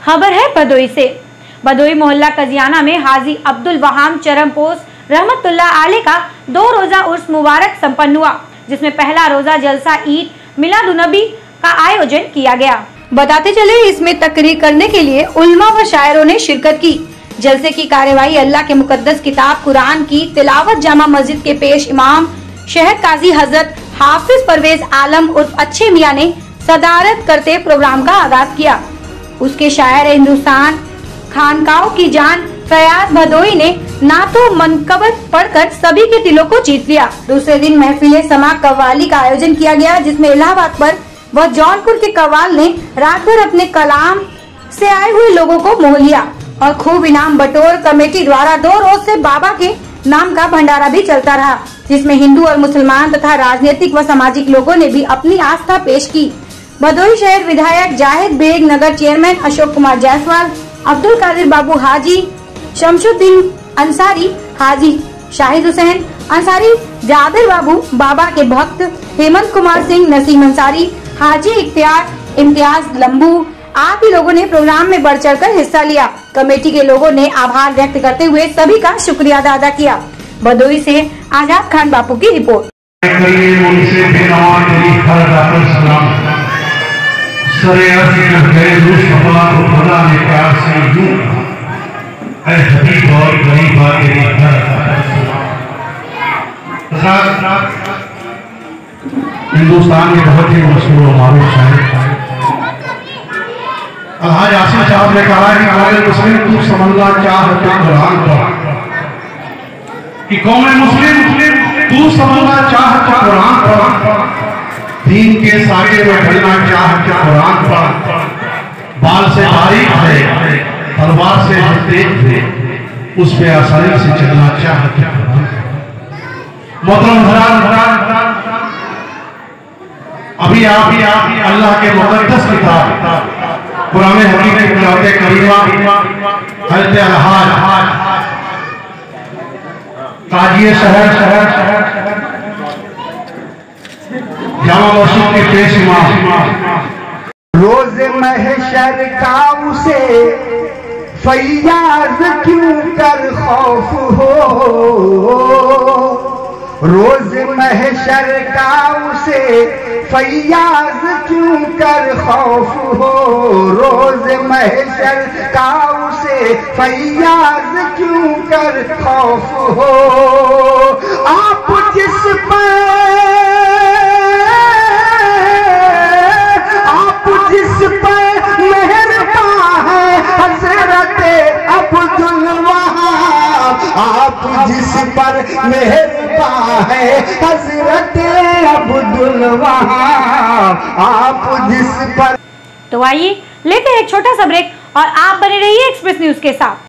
खबर है भदोई से। भदोई मोहल्ला कजियाना में हाजी अब्दुल वहाम चरमपोश रहमतुल्लाह अलैह का 2 रोजा उर्स मुबारक संपन्न हुआ, जिसमें पहला रोजा जलसा ईद मिलादुन्नबी का आयोजन किया गया। बताते चले इसमें तकरीर करने के लिए उल्मा व शायरों ने शिरकत की। जलसे की कार्यवाही अल्लाह के मुकद्दस किताब कुरान की तिलावत जामा मस्जिद के पेश इमाम शहर काजी हजरत हाफिज परवेज आलम उर्फ अच्छे मियाँ ने सदारत करते प्रोग्राम का आगाज किया। उसके शायर हिंदुस्तान खानकाओं की जान फयाज भदोई ने नातो मनकबत पढ़कर सभी के दिलों को जीत लिया। दूसरे दिन महफिल समा कव्वाली का आयोजन किया गया, जिसमें इलाहाबाद पर व जौनपुर के कव्वाल ने रात भर अपने कलाम से आए हुए लोगों को मोह लिया और खूब इनाम बटोर कमेटी द्वारा 2 रोज से बाबा के नाम का भंडारा भी चलता रहा, जिसमें हिंदू और मुसलमान तथा राजनीतिक व सामाजिक लोगों ने भी अपनी आस्था पेश की। भदोई शहर विधायक जाहिद बेग, नगर चेयरमैन अशोक कुमार जायसवाल, अब्दुल कादिर बाबू हाजी शमशुद्दीन अंसारी, हाजी शाहिद हुसैन अंसारी, जाबिर बाबू, बाबा के भक्त हेमंत कुमार सिंह, नसीम अंसारी, हाजी इख्तियार, इम्तियाज लंबू आदि लोगों ने प्रोग्राम में बढ़ चढ़ कर हिस्सा लिया। कमेटी के लोगों ने आभार व्यक्त करते हुए सभी का शुक्रिया अदा किया। भदोई से आजाद खान बापू की रिपोर्ट। हिंदुस्तान के बहुत ही मशहूर और मारूफ शायर अलहाज आसिम साहब ने कहा है कि कौम मुस्लिम तू समझना चाहते कुरान पर, कि कौम मुस्लिम तू समझना चाहते कुरान पर, दीन के सागे में ढलना चाहते कुरान पर, बाल से बारीक है तलवार से तेज है, उस पे आसानी से चलना चाहते कुरान। मोहतरम अभी आप अल्लाह के मुकद्दस किताब कुरान हकीम की तिलावत करीमा हज़रत अलहाज काजी शहर जामा मस्जिद के पेश इमाम। रोज महशर का उसे फैयाज क्यों कर खौफ हो, रोज महशर का उसे फैयाज क्यों कर खौफ हो, रोज महशर का उसे फैयाज क्यों कर खौफ हो। आप जिस पर मेहरबान है हज़रत अब्दुल वहाब, आप जिस पर मेहरबान है हज़रत अब्दुल वहाब, आप जिस पर। तो आइए लेते हैं एक छोटा सा ब्रेक और आप बने रहिए एक्सप्रेस न्यूज के साथ।